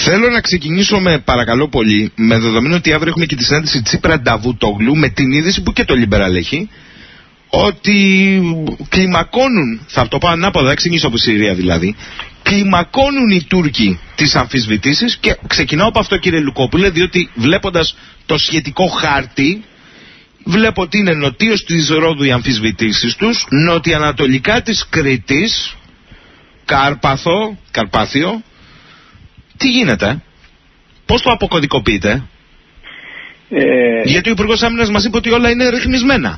Θέλω να ξεκινήσω παρακαλώ πολύ, με δεδομένο ότι αύριο έχουμε και τη συνάντηση Τσίπρα-Νταβούτογλου, με την είδηση που και το Λιμπεράλ έχει, ότι κλιμακώνουν, θα το πάω ανάποδα, θα ξεκινήσω από Συρία δηλαδή, κλιμακώνουν οι Τούρκοι τις αμφισβητήσεις και ξεκινάω από αυτό, κύριε Λουκόπουλε, διότι βλέποντας το σχετικό χάρτη, βλέπω ότι είναι νοτίως της Ρόδου οι αμφισβητήσεις τους, νοτιοανατολικά της Κρήτης, Καρπάθιο. Τι γίνεται, πώς το αποκωδικοποιείτε? Γιατί ο Υπουργός Άμυνας μας είπε ότι όλα είναι ρυθμισμένα.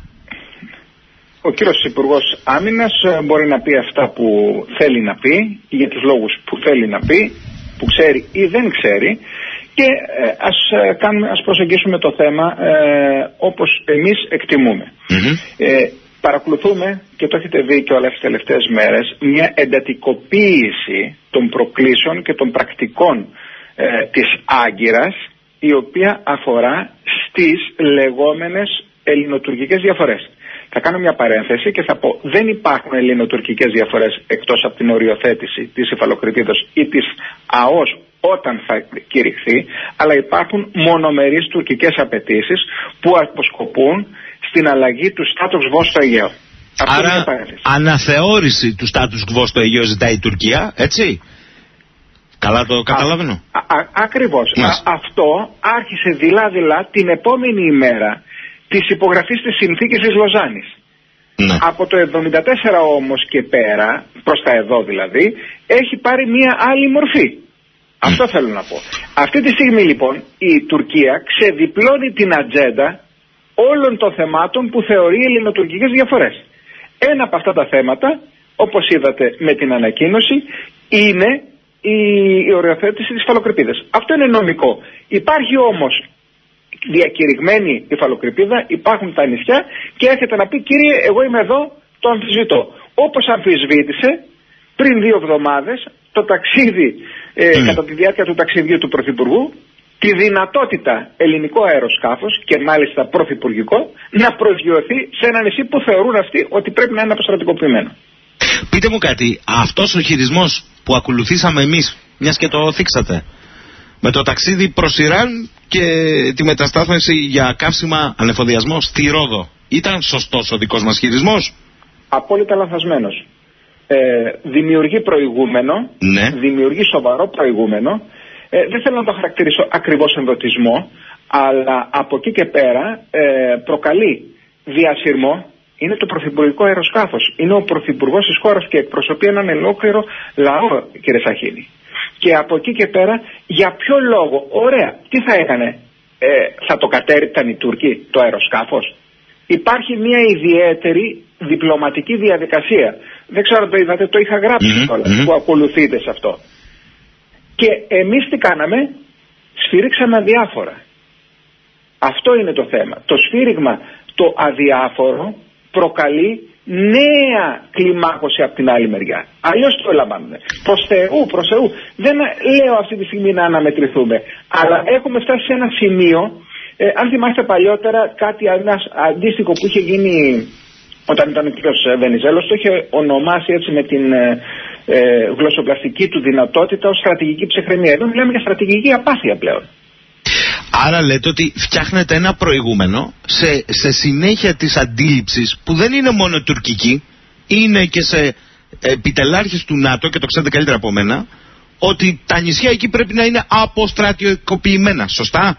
Ο κύριος Υπουργός Άμυνας μπορεί να πει αυτά που θέλει να πει, για τους λόγους που θέλει να πει, που ξέρει ή δεν ξέρει, και ας προσεγγίσουμε το θέμα όπως εμείς εκτιμούμε. Παρακολουθούμε, και το έχετε δει και όλες τις τελευταίες μέρες, μια εντατικοποίηση των προκλήσεων και των πρακτικών της Άγκυρας, η οποία αφορά στις λεγόμενες ελληνοτουρκικές διαφορές. Θα κάνω μια παρένθεση και θα πω: δεν υπάρχουν ελληνοτουρκικές διαφορές εκτός από την οριοθέτηση της Υφαλοκρηπίδος ή της ΑΟΣ όταν θα κηρυχθεί, αλλά υπάρχουν μονομερείς τουρκικές απαιτήσεις που αποσκοπούν στην αλλαγή του status quo στο Αιγαίο. Άρα αναθεώρηση του status quo στο Αιγαίο ζητάει η Τουρκία, έτσι? Καλά το καταλαβαίνω? Ακριβώς. Αυτό άρχισε δειλά-δειλά την επόμενη ημέρα της υπογραφής της συνθήκης της Λοζάνης. Ναι. Από το 1974 όμως και πέρα, προς τα εδώ δηλαδή, έχει πάρει μια άλλη μορφή. Αυτό θέλω να πω. Αυτή τη στιγμή λοιπόν η Τουρκία ξεδιπλώνει την ατζέντα όλων των θεμάτων που θεωρεί ελληνοτουρκικές διαφορές. Ένα από αυτά τα θέματα, όπως είδατε με την ανακοίνωση, είναι η οριοθέτηση της υφαλοκρηπίδας. Αυτό είναι νομικό. Υπάρχει όμως διακηρυγμένη υφαλοκρηπίδα, υπάρχουν τα νησιά και έρχεται να πει: κύριε, εγώ είμαι εδώ, το αμφισβητώ. Όπως αμφισβήτησε πριν 2 εβδομάδες το ταξίδι, κατά τη διάρκεια του ταξιδιού του Πρωθυπουργού, τη δυνατότητα ελληνικό αεροσκάφος, και μάλιστα πρωθυπουργικό, να προσγειωθεί σε ένα νησί που θεωρούν αυτοί ότι πρέπει να είναι αποστρατικοποιημένο. Πείτε μου κάτι, αυτός ο χειρισμός που ακολουθήσαμε εμείς, μιας και το θίξατε, με το ταξίδι προς Ιράν και τη μεταστάθμιση για καύσιμα ανεφοδιασμό στη Ρόδο, ήταν σωστός ο δικός μας χειρισμός? Απόλυτα λανθασμένος. Δημιουργεί προηγούμενο, ναι. Δημιουργεί σοβαρό προηγούμενο. Δεν θέλω να το χαρακτηρίσω ακριβώς ενδοτισμό, αλλά από εκεί και πέρα προκαλεί διασυρμό. Είναι το πρωθυπουργικό αεροσκάφος. Είναι ο πρωθυπουργός της χώρας και εκπροσωπεί έναν ολόκληρο λαό, κύριε Σαχίνη. Και από εκεί και πέρα, για ποιο λόγο? Ωραία, τι θα έκανε? Θα το κατέρριπταν οι Τούρκοι το αεροσκάφος? Υπάρχει μια ιδιαίτερη διπλωματική διαδικασία. Δεν ξέρω αν το είδατε, το είχα γράψει που ακολουθείτε σε αυτό. Και εμείς τι κάναμε? Σφύριξαμε αδιάφορα. Αυτό είναι το θέμα. Το σφύριγμα το αδιάφορο προκαλεί νέα κλιμάκωση από την άλλη μεριά. Αλλιώς το ελαμβάνουμε. Προς Θεού. Δεν λέω αυτή τη στιγμή να αναμετρηθούμε. Αλλά έχουμε φτάσει σε ένα σημείο, αν θυμάστε παλιότερα ένα αντίστοιχο που είχε γίνει όταν ήταν ο κ. Βενιζέλος, το είχε ονομάσει έτσι με την γλωσσοπλαστική του δυνατότητα ως στρατηγική ψυχραιμία. Εδώ μιλάμε για στρατηγική απάθεια πλέον. Άρα λέτε ότι φτιάχνετε ένα προηγούμενο σε συνέχεια της αντίληψης που δεν είναι μόνο τουρκική, είναι και σε επιτελάρχες του ΝΑΤΟ, και το ξέρετε καλύτερα από μένα, ότι τα νησιά εκεί πρέπει να είναι αποστρατιωτικοποιημένα, σωστά?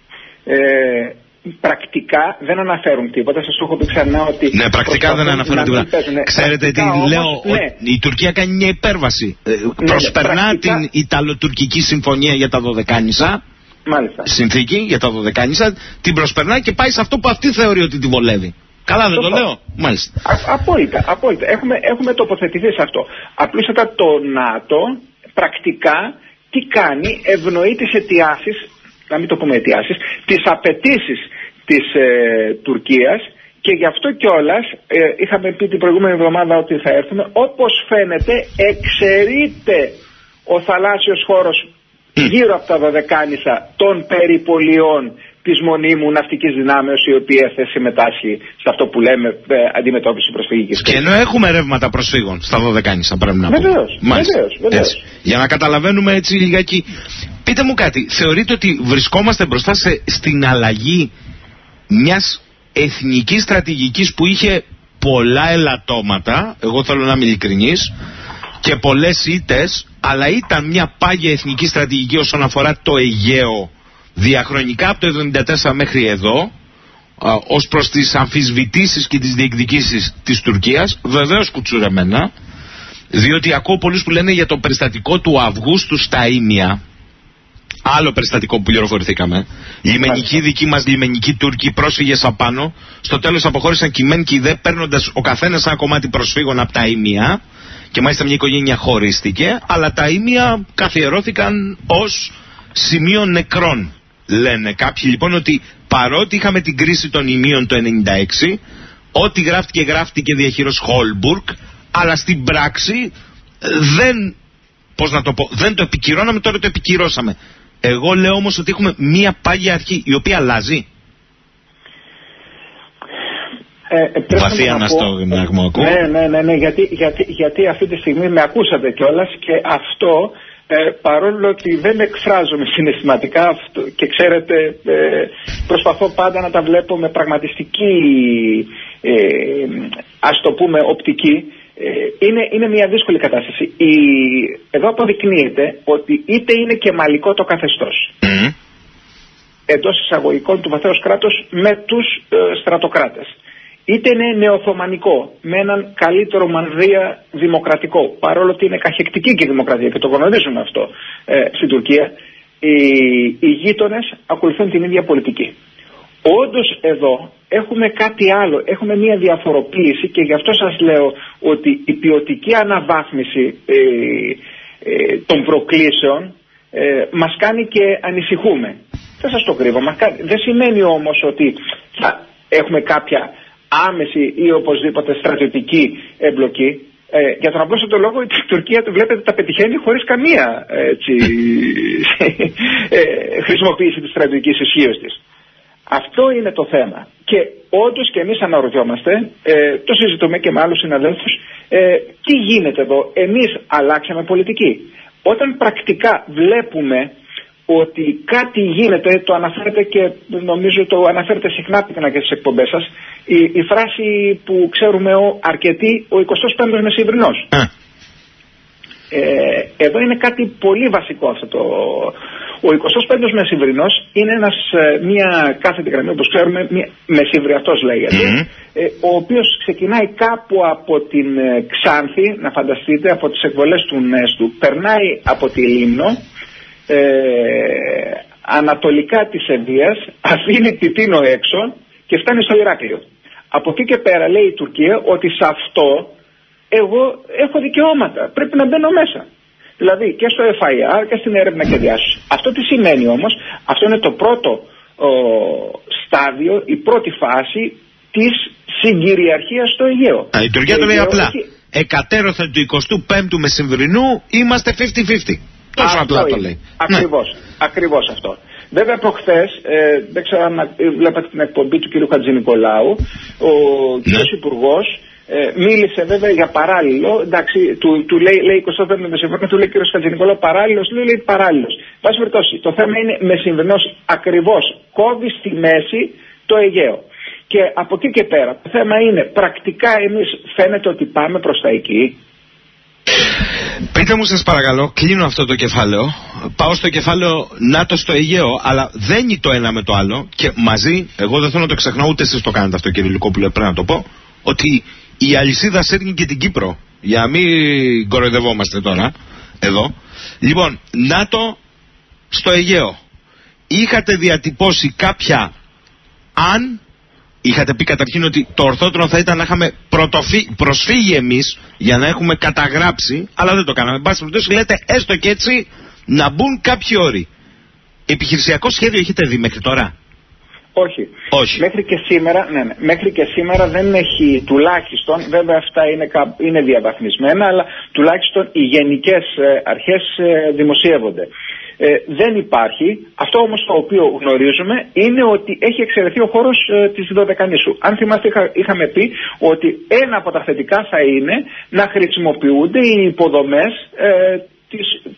Πρακτικά δεν αναφέρουν τίποτα. Σας το έχω πει ξανά ότι... Ναι, πρακτικά δεν αναφέρουν τίποτα. Ξέρετε τι λέω? Ναι. Η Τουρκία κάνει μια υπέρβαση. Προσπερνά την Ιταλοτουρκική συμφωνία για τα Δωδεκάνησα. Μάλιστα. Συνθήκη για τα Δωδεκάνησα, την προσπερνά και πάει σε αυτό που αυτή θεωρεί ότι τη βολεύει. Καλά δεν το λέω? Μάλιστα. Απόλυτα. Έχουμε τοποθετηθεί σε αυτό. Απλούστατα το ΝΑΤΟ πρακτικά τι κάνει? Ευνοεί τις αιτιάσεις, να μην το πούμε αιτιάσεις, τις απαιτήσεις της Τουρκίας, και γι' αυτό κιόλας είχαμε πει την προηγούμενη εβδομάδα ότι θα έρθουμε. Όπως φαίνεται εξαιρείται ο θαλάσσιος χώρος γύρω από τα Δωδεκάνησα των περιπολιών της μονίμου ναυτικής δυνάμεως, η οποία θα συμμετάσχει σε αυτό που λέμε αντιμετώπιση προσφυγικής. Και ενώ έχουμε ρεύματα προσφύγων στα Δωδεκάνησα, πρέπει να πούμε. Βεβαίως. Για να καταλαβαίνουμε έτσι λιγάκι. Πείτε μου κάτι, θεωρείτε ότι βρισκόμαστε μπροστά στην αλλαγή μιας εθνικής στρατηγικής που είχε πολλά ελαττώματα, εγώ θέλω να είμαι ειλικρινής, και πολλές ήττες, αλλά ήταν μια πάγια εθνική στρατηγική όσον αφορά το Αιγαίο διαχρονικά από το 1974 μέχρι εδώ, ως προς τις αμφισβητήσεις και τις διεκδικήσεις της Τουρκίας, βεβαίως κουτσουρεμένα, διότι ακούω πολλούς που λένε για το περιστατικό του Αυγούστου στα Ήμια, άλλο περιστατικό που πληροφορηθήκαμε, λιμενικοί δικοί μας λιμενικοί Τούρκοι, πρόσφυγες απάνω, στο τέλος αποχώρησαν και οι μεν και οι δε, παίρνοντας ο καθένας ένα κομμάτι προσφύγων από τα Ήμια, και μάλιστα μια οικογένεια χωρίστηκε, αλλά τα Ήμια καθιερώθηκαν ως σημείο νεκρών. Λένε κάποιοι λοιπόν ότι παρότι είχαμε την κρίση των Ιμίων το 1996, ό,τι γράφτηκε διαχείρος Χόλμπουργκ, αλλά στην πράξη δεν το επικυρώναμε, τώρα το επικυρώσαμε. Εγώ λέω όμως ότι έχουμε μία πάγια αρχή η οποία αλλάζει. Βαθία αναστόγμα ακούω. Ναι, γιατί αυτή τη στιγμή με ακούσατε κιόλας και αυτό, παρόλο ότι δεν εκφράζομαι συναισθηματικά και ξέρετε προσπαθώ πάντα να τα βλέπω με πραγματιστική ας το πούμε οπτική, είναι μια δύσκολη κατάσταση. Εδώ αποδεικνύεται ότι είτε είναι κεμαλικό το καθεστώς εντός εισαγωγικών του βαθέως κράτους με τους στρατοκράτες, είτε είναι νεοοθωμανικό με έναν καλύτερο μανδύα δημοκρατικό, παρόλο ότι είναι καχεκτική και η δημοκρατία και το γνωρίζουμε αυτό στην Τουρκία, οι γείτονες ακολουθούν την ίδια πολιτική. Όντως εδώ έχουμε κάτι άλλο, έχουμε μια διαφοροποίηση και γι' αυτό σας λέω ότι η ποιοτική αναβάθμιση των προκλήσεων μας κάνει και ανησυχούμε. Δεν σας το κρύβω, δεν σημαίνει όμως ότι θα έχουμε κάποια άμεση ή οπωσδήποτε στρατιωτική εμπλοκή. Για τον απλό λόγο η Τουρκία βλέπετε τα πετυχαίνει χωρίς καμία χρησιμοποίηση της στρατιωτικής ισχύως της. Αυτό είναι το θέμα. Και όντως και εμείς αναρωτιόμαστε, το συζητούμε και με άλλους συναδέλφους, τι γίνεται εδώ. Εμείς αλλάξαμε πολιτική. Όταν πρακτικά βλέπουμε ότι κάτι γίνεται, το αναφέρετε και νομίζω το αναφέρετε συχνά και στις εκπομπές σας, η φράση που ξέρουμε αρκετοί, ο 25ος Μεσημβρινός. Εδώ είναι κάτι πολύ βασικό αυτό το... Ο 25ος Μεσημβρινός είναι μια κάθετη γραμμή, όπως ξέρουμε, μεσημβριατός λέγεται, ο οποίος ξεκινάει κάπου από την Ξάνθη, να φανταστείτε, από τις εκβολές του Νέστου, περνάει από τη Λίμνο, ανατολικά της Ευβοίας, αφήνει Τιτίνο έξω και φτάνει στο Ηράκλειο. Από εκεί και πέρα λέει η Τουρκία ότι σε αυτό εγώ έχω δικαιώματα, πρέπει να μπαίνω μέσα. Δηλαδή και στο FIR και στην έρευνα και διάσωση. Αυτό τι σημαίνει όμως? Αυτό είναι το πρώτο στάδιο, η πρώτη φάση της συγκυριαρχίας στο Αιγαίο. Η Τουρκία το λέει απλά. Εκατέρωθεν του 25ου Μεσημβρινού είμαστε 50-50. Τόσο απλά το λέει. Ακριβώς αυτό. Βέβαια προχθές, δεν ξέρω αν βλέπατε την εκπομπή του κ. Χατζηνικολάου, ο κ. Υπουργός μίλησε βέβαια για παράλληλο, εντάξει, του λέει 25 Μεσημβρινό, του λέει κ. Χατζηνικολάου παράλληλος, λέει παράλληλος. Πάση περιπτώσει, το θέμα είναι Μεσημβρινός ακριβώς, κόβει στη μέση το Αιγαίο. Και από εκεί και πέρα, το θέμα είναι πρακτικά εμείς φαίνεται ότι πάμε προς τα εκεί. Πείτε μου σας παρακαλώ, κλείνω αυτό το κεφάλαιο, πάω στο κεφάλαιο ΝΑΤΟ στο Αιγαίο, αλλά δένει το ένα με το άλλο και μαζί, εγώ δεν θέλω να το ξεχνάω, ούτε εσείς το κάνετε αυτό κύριε Λυκόπουλε, πρέπει να το πω, ότι η αλυσίδα σέρνει και την Κύπρο, για να μην κοροϊδευόμαστε τώρα, εδώ. Λοιπόν, ΝΑΤΟ στο Αιγαίο, είχατε διατυπώσει κάποια αν... Είχατε πει καταρχήν ότι το ορθότερο θα ήταν να είχαμε προσφύγει εμείς για να έχουμε καταγράψει, αλλά δεν το κάναμε. Εν πάση περιπτώσει λέτε έστω και έτσι να μπουν κάποιοι όροι. Επιχειρησιακό σχέδιο έχετε δει μέχρι τώρα? Όχι. Μέχρι και σήμερα δεν έχει, τουλάχιστον, βέβαια αυτά είναι διαβαθμισμένα, αλλά τουλάχιστον οι γενικές αρχές δημοσιεύονται. Δεν υπάρχει. Αυτό όμως το οποίο γνωρίζουμε είναι ότι έχει εξαιρεθεί ο χώρος της Δωδεκανήσου. Αν θυμάστε είχαμε πει ότι ένα από τα θετικά θα είναι να χρησιμοποιούνται οι υποδομές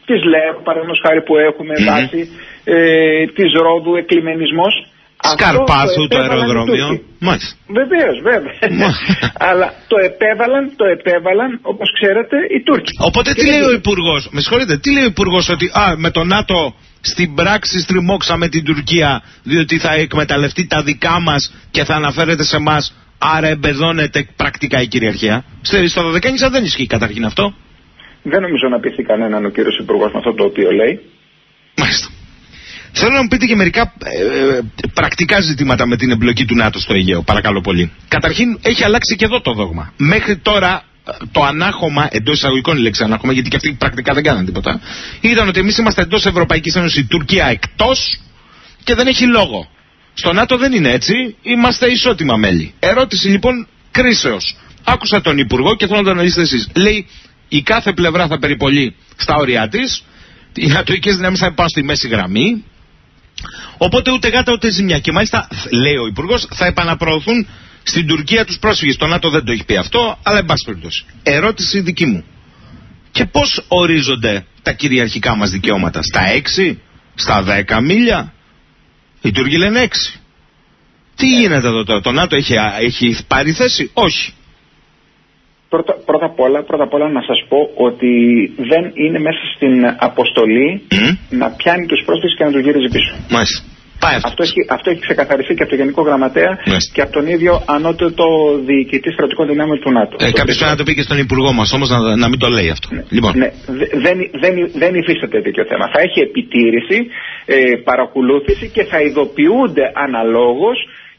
της ΛΕΡ, παραδείγματος χάρη που έχουμε βάσει, της Ρόδου, εκλιμενισμός. Σκαρπάθου το αεροδρόμιο. Βεβαίως, βέβαια. Αλλά το επέβαλαν, όπως ξέρετε, οι Τούρκοι. Οπότε τι λέει ο Υπουργός, με συγχωρείτε, τι λέει ο Υπουργός, ότι με το ΝΑΤΟ στην πράξη στριμώξαμε την Τουρκία διότι θα εκμεταλλευτεί τα δικά μας και θα αναφέρεται σε εμάς, άρα εμπεδώνεται πρακτικά η κυριαρχία. Στο Δωδεκάνησα δεν ισχύει καταρχήν αυτό. Δεν νομίζω να πείθει κανέναν ο κύριος Υπουργός με αυτό το οποίο λέει. Μάλιστα. Θέλω να μου πείτε και μερικά πρακτικά ζητήματα με την εμπλοκή του ΝΑΤΟ στο Αιγαίο, παρακαλώ πολύ. Καταρχήν, έχει αλλάξει και εδώ το δόγμα. Μέχρι τώρα, το ανάχωμα, εντός εισαγωγικών η λέξη ανάχωμα, γιατί και αυτοί πρακτικά δεν κάναν τίποτα, ήταν ότι εμείς είμαστε εντός Ευρωπαϊκής Ένωσης, η Τουρκία εκτός και δεν έχει λόγο. Στο ΝΑΤΟ δεν είναι έτσι, είμαστε ισότιμα μέλη. Ερώτηση λοιπόν κρίσεως. Άκουσα τον Υπουργό και θέλω να το αναλύσετε εσείς. Λέει, η κάθε πλευρά θα περιπολεί στα όρια της, οι νατοικές δυνάμεις θα πάνε στη μέση γραμμή. Οπότε ούτε γάτα ούτε ζημιά. Και μάλιστα, λέει ο Υπουργός, θα επαναπροωθούν στην Τουρκία τους πρόσφυγες. Το ΝΑΤΟ δεν το έχει πει αυτό, αλλά εν πάση περιπτώσει. Ερώτηση δική μου. Και πώς ορίζονται τα κυριαρχικά μας δικαιώματα? Στα 6, στα 10 μίλια? Οι Τούρκοι λένε 6. Τι γίνεται εδώ τώρα? Το ΝΑΤΟ έχει πάρει θέση? Όχι. Πρώτα απ' όλα να σας πω ότι δεν είναι μέσα στην αποστολή να πιάνει τους πρόσφυγες και να τους γυρίζει πίσω. Μάλιστα. Αυτό έχει ξεκαθαριστεί και από τον Γενικό Γραμματέα και από τον ίδιο ανώτατο διοικητή στρατιωτικών δυνάμεων του ΝΑΤΟ. Κάποιος πρέπει να το πει και στον Υπουργό μας όμως να μην το λέει αυτό. Ναι. Λοιπόν. Ναι. Δεν υφίσταται τέτοιο θέμα. Θα έχει επιτήρηση, παρακολούθηση και θα ειδοποιούνται αναλόγως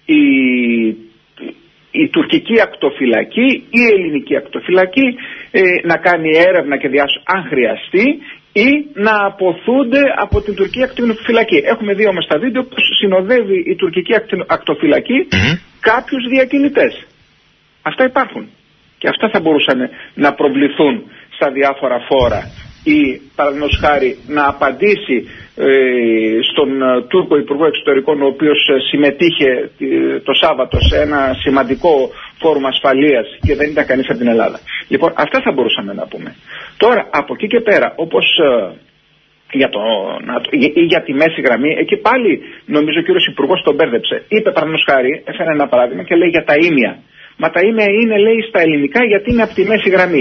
η τουρκική ακτοφυλακή ή η ελληνική ακτοφυλακή να κάνει έρευνα και διάσωση αν χρειαστεί ή να αποθούνται από την τουρκική ακτοφυλακή. Έχουμε δει όμως στα βίντεο πως συνοδεύει η τουρκική ακτοφυλακή κάποιους διακινητές. Αυτά υπάρχουν. Και αυτά θα μπορούσαν να προβληθούν στα διάφορα φόρα ή παραδείγματος χάρη να απαντήσει στον Τούρκο Υπουργό Εξωτερικών, ο οποίος συμμετείχε το Σάββατο σε ένα σημαντικό φόρουμ ασφαλείας και δεν ήταν κανείς από την Ελλάδα. Λοιπόν, αυτά θα μπορούσαμε να πούμε. Τώρα, από εκεί και πέρα, όπως για τη μέση γραμμή, εκεί πάλι νομίζω ο κύριος Υπουργός τον μπέρδεψε. Είπε, παραδείγματος χάρη, έφερε ένα παράδειγμα και λέει για τα ήμια. Μα τα ήμια είναι, λέει, στα ελληνικά γιατί είναι από τη μέση γραμμή.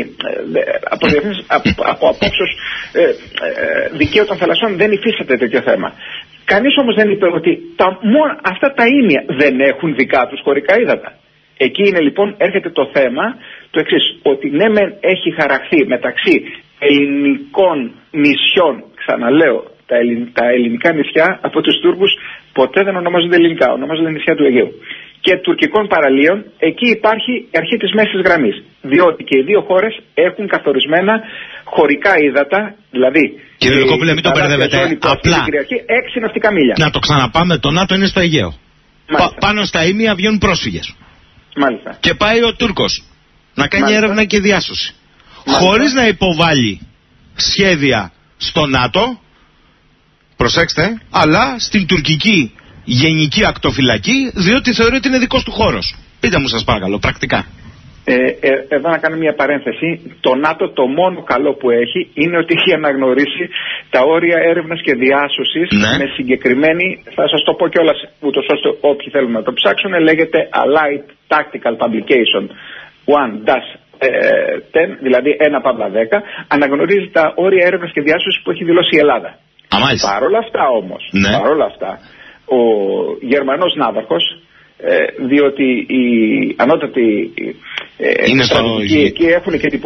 Από απόψεως δικαίου των θαλασσών δεν υφίσταται τέτοιο θέμα. Κανείς όμως δεν είπε ότι αυτά τα ήμια δεν έχουν δικά τους χωρικά ύδατα. Εκεί είναι λοιπόν, έρχεται το θέμα το εξής, ότι ναι μεν έχει χαραχθεί μεταξύ ελληνικών νησιών, ξαναλέω, τα ελληνικά νησιά από τους Τούρκους ποτέ δεν ονομάζονται ελληνικά, ονομάζονται νησιά του Αιγαίου. Και τουρκικών παραλίων, εκεί υπάρχει αρχή της μέσης γραμμής. Διότι και οι δύο χώρες έχουν καθορισμένα χωρικά ύδατα, δηλαδή. Κύριε Λουκόπουλε, μην το μπερδεύετε. Απλά 6 ναυτικά μίλια. Να το ξαναπάμε, το ΝΑΤΟ είναι στο Αιγαίο. Πάνω στα ήμια βγαίνουν πρόσφυγες. Μάλιστα. Και πάει ο Τούρκος να κάνει έρευνα και διάσωση. Χωρίς να υποβάλει σχέδια στο ΝΑΤΟ, προσέξτε, αλλά στην τουρκική γενική ακτοφυλακή, διότι θεωρεί ότι είναι δικός του χώρος. Πείτε μου σας παρακαλώ, πρακτικά. Εδώ να κάνω μια παρένθεση. Το ΝΑΤΟ το μόνο καλό που έχει είναι ότι έχει αναγνωρίσει τα όρια έρευνας και διάσωσης με συγκεκριμένη, θα σας το πω κιόλας ούτως ώστε όποιοι θέλουν να το ψάξουν, λέγεται Allied Tactical Publication 1-10, δηλαδή 1/10, αναγνωρίζει τα όρια έρευνας και διάσωσης που έχει δηλώσει η Ελλάδα. Παρ' όλα αυτά όμως, παρόλα αυτά, ο Γερμανός ναύαρχος, διότι οι ανώτατοι στρατηγικοί εκεί έχουν και την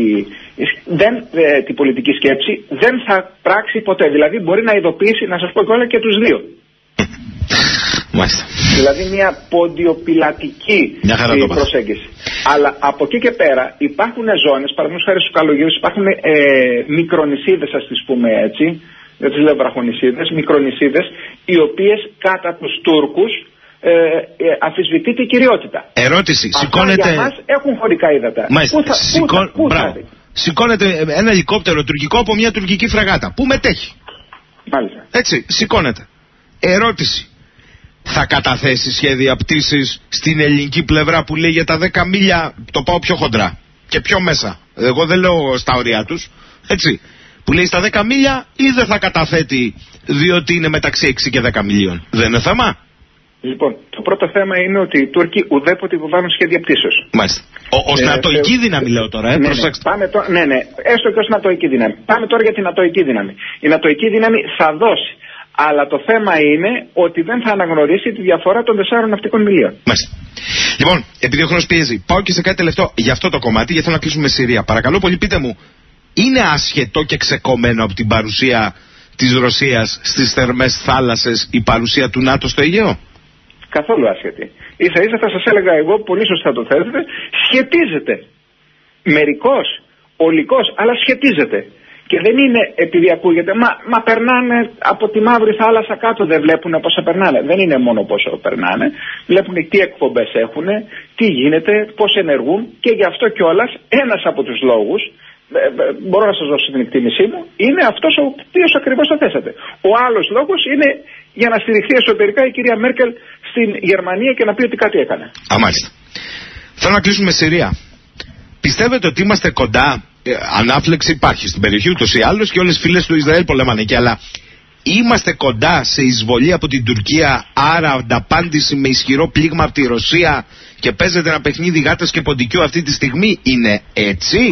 πολιτική σκέψη, δεν θα πράξει ποτέ. Δηλαδή μπορεί να ειδοποιήσει, να σας πω και όλα, και τους δύο. Μάλιστα. Δηλαδή μια ποντιοπιλατική προσέγγιση. Αλλά από εκεί και πέρα υπάρχουν ζώνες, παραδείγματος χάρη στους καλογύρους, υπάρχουν μικρονησίδες, ας τις πούμε έτσι, δεν τις λέω βραχονησίδες, μικρονησίδες, οι οποίες κατά τους Τούρκους αμφισβητείται η κυριότητα. Ερώτηση, σηκώνεται. Για μας έχουν χωρικά ύδατα. Σηκώνεται ένα ελικόπτερο τουρκικό από μια τουρκική φραγάτα. Πού μετέχει. Μάλιστα. Έτσι, σηκώνεται. Ερώτηση. Θα καταθέσει σχέδια πτήσης στην ελληνική πλευρά που λέει για τα 10 μίλια, το πάω πιο χοντρά και πιο μέσα. Εγώ δεν λέω στα όρια τους. Έτσι. που λέει στα 10 μίλια ή δεν θα καταθέτει διότι είναι μεταξύ 6 και 10 μιλίων? Δεν είναι θέμα? Λοιπόν, το πρώτο θέμα είναι ότι οι Τούρκοι ουδέποτε υποβάλλουν σχέδια πτήσεως. Μάλιστα. Ως νατοϊκή δύναμη λέω τώρα, προσέξτε. Ναι, έστω και ως νατοϊκή δύναμη. Πάμε τώρα για την νατοϊκή δύναμη. Η νατοϊκή δύναμη θα δώσει. Αλλά το θέμα είναι ότι δεν θα αναγνωρίσει τη διαφορά των 4 ναυτικών μιλίων. Μάλιστα. Λοιπόν, επειδή ο χρόνος πιέζει, πάω και σε κάτι τελευταίο για αυτό το κομμάτι, γιατί θέλω να κλείσουμε Συρία. Παρακαλώ πολύ, πείτε μου, είναι άσχετο και ξεκομμένο από την παρουσία της Ρωσίας στις θερμές θάλασσες η παρουσία του ΝΑΤΟ στο Αιγαίο? Καθόλου άσχετη. Ίσα ίσα θα σας έλεγα εγώ, πολύ σωστά το θέσετε, σχετίζεται. Μερικώς, ολικός, αλλά σχετίζεται. Και δεν είναι επειδή ακούγεται, μα περνάνε από τη Μαύρη Θάλασσα κάτω, δεν βλέπουν πόσα περνάνε. Δεν είναι μόνο πόσο περνάνε, βλέπουν τι εκπομπές έχουν, τι γίνεται, πώς ενεργούν και γι' αυτό κιόλας ένας από τους λόγους, μπορώ να σας δώσω την εκτίμησή μου, είναι αυτός ο οποίος ακριβώς το θέσατε. Ο άλλος λόγος είναι για να στηριχθεί εσωτερικά η κυρία Μέρκελ στην Γερμανία και να πει ότι κάτι έκανε. Μάλιστα. Θέλω να κλείσουμε Συρία. Πιστεύετε ότι είμαστε κοντά? Ανάφλεξη υπάρχει στην περιοχή ούτως ή άλλως και όλες οι φίλες του Ισραήλ πολέμανε εκεί, αλλά είμαστε κοντά σε εισβολή από την Τουρκία, άρα ανταπάντηση με ισχυρό πλήγμα από τη Ρωσία και παίζεται ένα παιχνίδι γάτας και ποντικιού αυτή τη στιγμή? Είναι έτσι?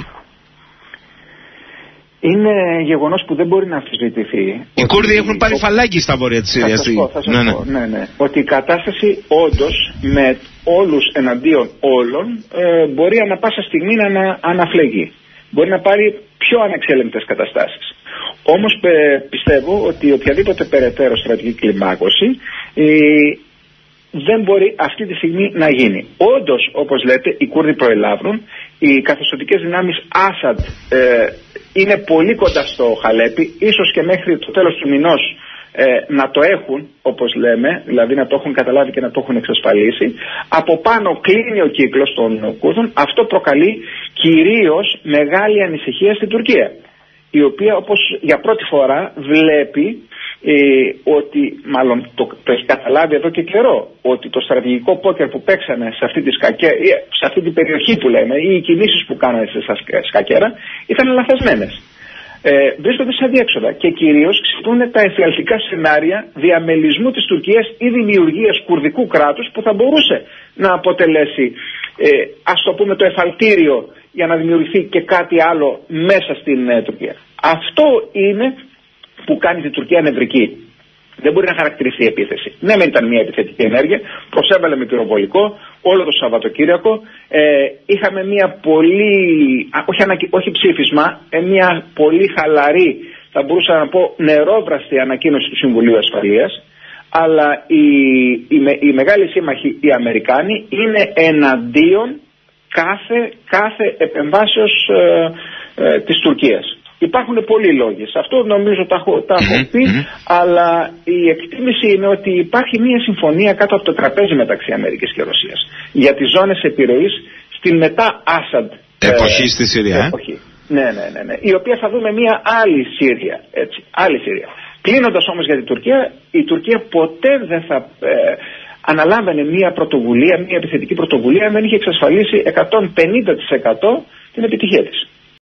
Είναι γεγονός που δεν μπορεί να αμφισβητηθεί. Οι Κούρδοι έχουν πάρει φαλάκι στα βόρεια της Συρίας. Θα σας πω. Ότι η κατάσταση όντως με όλους εναντίον όλων μπορεί ανα πάσα στιγμή να αναφλεγεί. Μπορεί να πάρει πιο ανεξέλεγκτες καταστάσεις. Όμως πιστεύω ότι οποιαδήποτε περαιτέρω στρατηγική κλιμάκωση δεν μπορεί αυτή τη στιγμή να γίνει. Όντως, όπως λέτε, οι Κούρδοι προελάβουν, οι καθεστωτικές δυνάμεις Άσαντ είναι πολύ κοντά στο Χαλέπι, ίσως και μέχρι το τέλος του μηνός να το έχουν, όπως λέμε, δηλαδή να το έχουν καταλάβει και να το έχουν εξασφαλίσει. Από πάνω κλείνει ο κύκλος των Κούρδων. Αυτό προκαλεί κυρίως μεγάλη ανησυχία στην Τουρκία, η οποία όπως για πρώτη φορά βλέπει ότι, μάλλον το έχει καταλάβει εδώ και καιρό, ότι το στρατηγικό πόκερ που παίξανε σε αυτή την περιοχή που λέμε, ή οι κινήσεις που κάνανε σε σκακέρα ήταν λαθασμένες. Βρίσκονται σε αδιέξοδα και κυρίως ξυπνούν τα εφιαλτικά σενάρια διαμελισμού της Τουρκίας ή δημιουργίας κουρδικού κράτους που θα μπορούσε να αποτελέσει, ας το πούμε, το εφαλτήριο για να δημιουργηθεί και κάτι άλλο μέσα στην Τουρκία. Αυτό είναι που κάνει την Τουρκία νευρική. Δεν μπορεί να χαρακτηριστεί η επίθεση. Ναι, μεν ήταν μια επιθετική ενέργεια, προσέβαλε με πυροβολικό όλο το Σαββατοκύριακο. Είχαμε μια όχι ψήφισμα, μια πολύ χαλαρή, θα μπορούσα να πω νερόβραστη ανακοίνωση του Συμβουλίου Ασφαλείας. Αλλά οι μεγάλοι σύμμαχοι, οι Αμερικάνοι, είναι εναντίον κάθε επεμβάσεως της Τουρκίας. Υπάρχουν πολλοί λόγοι. Σε αυτό νομίζω τα έχω πει, αλλά η εκτίμηση είναι ότι υπάρχει μια συμφωνία κάτω από το τραπέζι μεταξύ Αμερικής και Ρωσίας για τις ζώνες επιρροής στην μετά Άσαντ εποχή στη Συρία. Εποχή. Ναι. Η οποία θα δούμε μια άλλη Συρία. Άλλη Συρία. Κλείνοντας όμως για την Τουρκία, η Τουρκία ποτέ δεν θα αναλάμβανε μια πρωτοβουλία, μια επιθετική πρωτοβουλία, αν δεν είχε εξασφαλίσει 150% την επιτυχία της.